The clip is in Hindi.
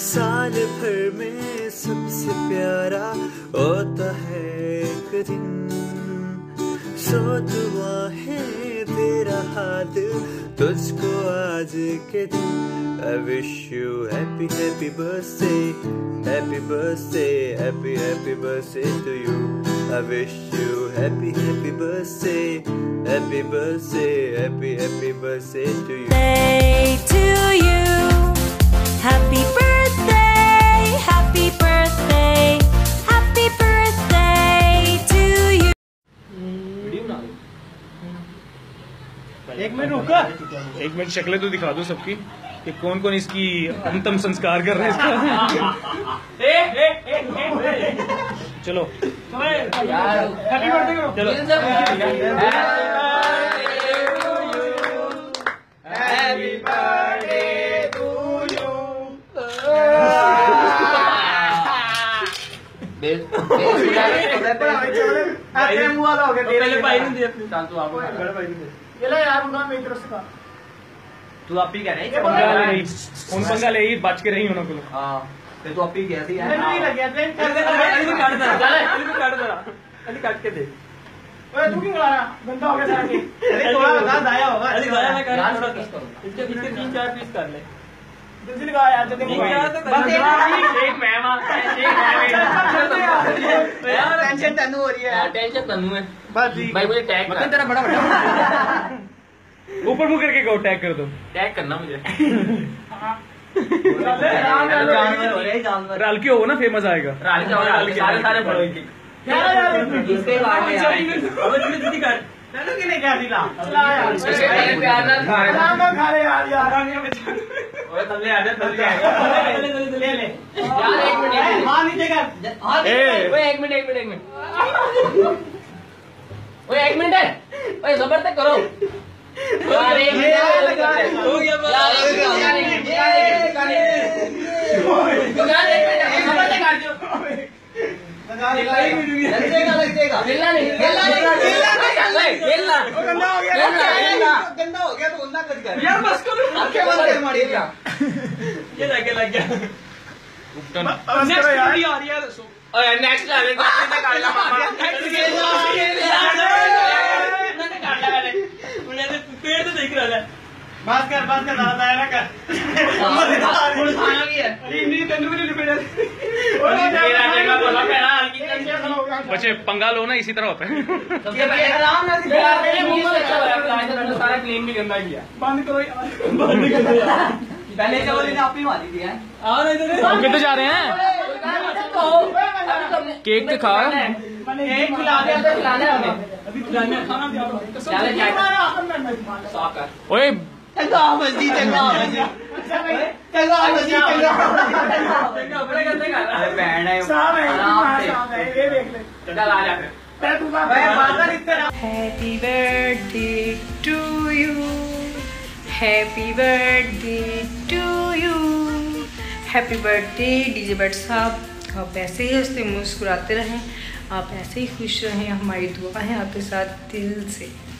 साल भर में सबसे प्यारा होता है एक दिन। सो दुआ है तेरा हाथ तुझको आज के दिन। I wish you happy happy birthday, happy birthday, happy happy birthday to you. I wish you happy happy birthday, happy birthday, happy happy birthday to you. Day to you, happy birthday, happy birthday, happy birthday to you. एक मिनट रुको, एक मिनट शक्लें तो दिखा दो सबकी कि कौन कौन इसकी अंतिम संस्कार कर रहे हैं इसका। चलो हैप्पी बर्थडे करो। चलो हैप्पी बर्थडे टू यू। पहले भाई ने दिया ये ला यार उनका मेरी तरफ से तू आप ही कह रहे हैं पंगा ले ही बच के रही होना को। हां ते तू आप ही कह दी है नहीं लग गया ट्रेन काट दे अली काट के दे। ओए तू क्यों ला गंदा हो गया सारा के। अरे थोड़ा बता दाया होगा अली दाया मैं कर थोड़ा पीस करो इसके 3-4 पीस कर ले जल्दी लगा यार जल्दी बस एक मैम यार टेंशन तन्नू हो रही है टेंशन तन्नू है बस भाई मुझे टैग कर तेरा बड़ा बड़ा ऊपर मुंह करके कहो टैग कर दो। टैग करना मुझे राल के हो ना फेमस आएगा राल के सारे फॉलो इसके बाद नैनो के ने क्या दिला चला यार प्यार ना खा ले यार ओए तल्ले आ जा तल्ले ले यार एक मिनट हां नीचे कर ओए एक मिनट ओए एक मिनट ओए जबर तक करो यार एक मिनट हो गया गंदा हो गया तो उन्ना कर यार बस करो आंखें बंद कर मारी क्या ये लग गया नेक्स्ट वीडियो आ रही है ओए नेक्स्ट लेवल का काट ला मामा मैंने काट ला मैंने उन्हें पेड़ तो देख रहा है बात कर ज्यादा आया ना कर फुल खाना भी है नहीं तंदू भी लिपट मेरा जगह बोला पहला हल्की टेंशन बच्चे पंगा लो ना इसी तरह होता है सबसे पहले आराम से यार मेरे मुंह में अच्छा लगा सारा क्लीन भी गंदा किया बंद करो यार पहले चवली ने आप ही मारी थी हैं और इधर हम किधर जा रहे हैं केक तो खा केक खिला दिया तो खिलाना है हमें अभी खिलाना खाना दिया ओए चंगा मस्ती बड़े गंदे कर रहा है बहन है साहब है ये देख ले चल आ जा फिर तू बात इतना happy birthday to you happy birthday to you happy birthday DJ Bhatt साहब। आप ऐसे ही हंसते मुस्कुराते रहें, आप ऐसे ही खुश रहें, हमारी दुआ है आपके साथ दिल से।